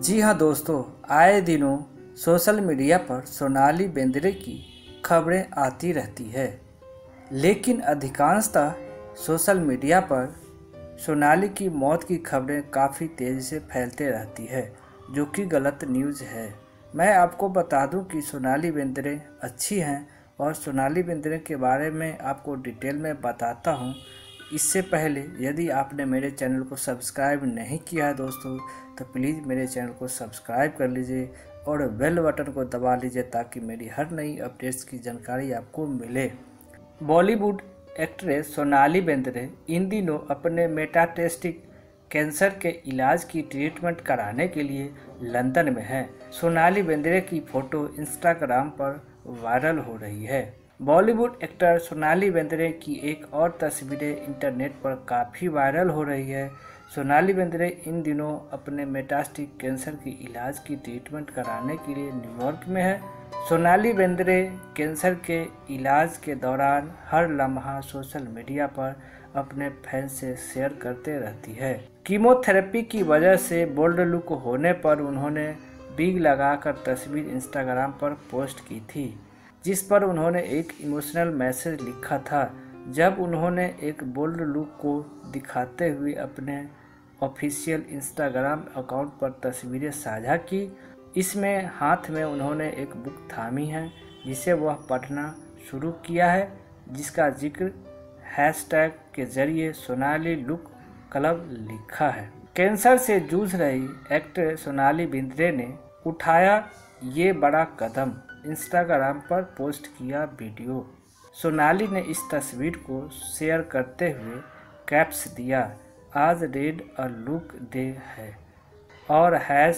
जी हाँ दोस्तों, आए दिनों सोशल मीडिया पर सोनाली बेंद्रे की खबरें आती रहती है, लेकिन अधिकांशतः सोशल मीडिया पर सोनाली की मौत की खबरें काफ़ी तेज़ी से फैलते रहती है, जो कि गलत न्यूज़ है। मैं आपको बता दूं कि सोनाली बेंद्रे अच्छी हैं और सोनाली बेंद्रे के बारे में आपको डिटेल में बताता हूं। इससे पहले यदि आपने मेरे चैनल को सब्सक्राइब नहीं किया है दोस्तों, तो प्लीज़ मेरे चैनल को सब्सक्राइब कर लीजिए और बेल बटन को दबा लीजिए ताकि मेरी हर नई अपडेट्स की जानकारी आपको मिले। बॉलीवुड एक्ट्रेस सोनाली बेंद्रे इन दिनों अपने मेटास्टेटिक कैंसर के इलाज की ट्रीटमेंट कराने के लिए लंदन में है। सोनाली बेंद्रे की फ़ोटो इंस्टाग्राम पर वायरल हो रही है। बॉलीवुड एक्टर सोनाली बेंद्रे की एक और तस्वीरें इंटरनेट पर काफ़ी वायरल हो रही है। सोनाली बेंद्रे इन दिनों अपने मेटास्टेटिक कैंसर के इलाज की ट्रीटमेंट कराने के लिए न्यूयॉर्क में है। सोनाली बेंद्रे कैंसर के इलाज के दौरान हर लम्हा सोशल मीडिया पर अपने फैंस से शेयर करते रहती है। कीमोथेरेपी की वजह से बोल्ड लुक होने पर उन्होंने बिग लगाकर तस्वीर इंस्टाग्राम पर पोस्ट की थी, जिस पर उन्होंने एक इमोशनल मैसेज लिखा था। जब उन्होंने एक बोल्ड लुक को दिखाते हुए अपने ऑफिशियल इंस्टाग्राम अकाउंट पर तस्वीरें साझा की। इसमें हाथ में उन्होंने एक बुक थामी है जिसे वह पढ़ना शुरू किया है, जिसका जिक्र हैशटैग के जरिए सोनाली बुक क्लब लिखा है। कैंसर से जूझ रही एक्ट्रेस सोनाली बेंद्रे ने उठाया ये बड़ा कदम, इंस्टाग्राम पर पोस्ट किया वीडियो। सोनाली ने इस तस्वीर को शेयर करते हुए कैप्स दिया, आज रेड अ लुक डे है और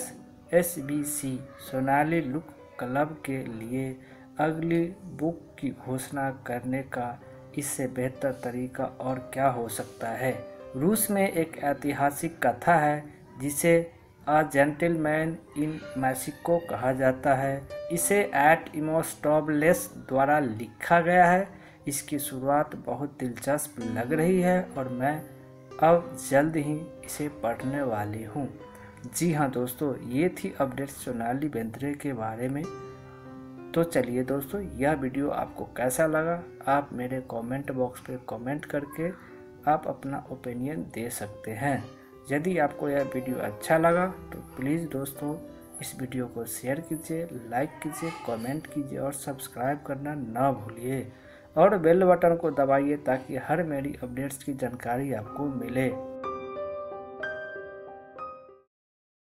SBC सोनाली लुक क्लब के लिए अगली बुक की घोषणा करने का इससे बेहतर तरीका और क्या हो सकता है। रूस में एक ऐतिहासिक कथा है जिसे अ जेंटलमैन इन मैक्सिको कहा जाता है। इसे इमोस्टोबलेस द्वारा लिखा गया है। इसकी शुरुआत बहुत दिलचस्प लग रही है और मैं अब जल्द ही इसे पढ़ने वाली हूँ। जी हाँ दोस्तों, ये थी अपडेट सोनाली बेंद्रे के बारे में। तो चलिए दोस्तों, यह वीडियो आपको कैसा लगा आप मेरे कमेंट बॉक्स पे कमेंट करके आप अपना ओपिनियन दे सकते हैं। यदि आपको यह वीडियो अच्छा लगा तो प्लीज़ दोस्तों इस वीडियो को शेयर कीजिए, लाइक कीजिए, कमेंट कीजिए और सब्सक्राइब करना ना भूलिए और बेल बटन को दबाइए ताकि हर मेरी अपडेट्स की जानकारी आपको मिले।